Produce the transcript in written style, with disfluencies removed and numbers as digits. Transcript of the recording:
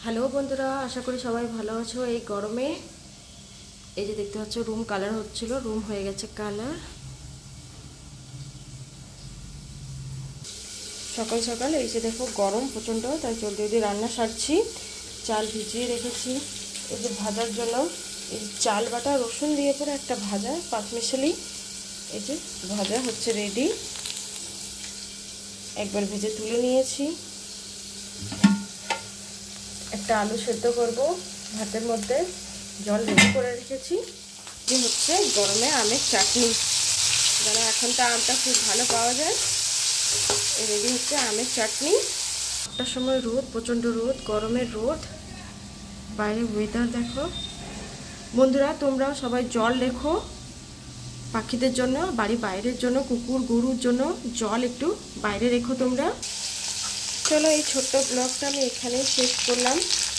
Hello বন্ধুরা, আশা করি সবাই ভালো আছো। এই গরমে এই যে দেখতে পাচ্ছ রুম কালার হচ্ছিল, রুম হয়ে গেছে কালার। সকাল সকাল এই যে দেখো গরম প্রচণ্ড, তাই জলদি জলদি রান্না সারছি। চাল ভিজিয়ে রেখেছি এই যে ভাজার জন্য। এই চাল বাটা রসুন দিয়ে পরে একটা ভাজা পাঁচমিশালি এই যে ভাজা হচ্ছে রেডি। একবার ভেজে তুলে নিয়েছি। একটা আলু সেদ্ধ করব ভাতের মধ্যে, জল রেডি করে রেখেছি। যে হচ্ছে গরমে আমের চাটনি, যারা এখন তো আমটা খুব ভালো পাওয়া যায়। রেডি হচ্ছে আমের চাটনি। একটার সময় রোদ, প্রচণ্ড রোদ, গরমের রোদ। বাইরে ওয়েদার দেখো। বন্ধুরা তোমরাও সবাই জল রেখো পাখিদের জন্য, বাড়ি বাইরের জন্য, কুকুর গরুর জন্য জল একটু বাইরে রেখো তোমরা। চলো এই ছোট্ট ব্লগটা আমি এখানেই শেষ করলাম।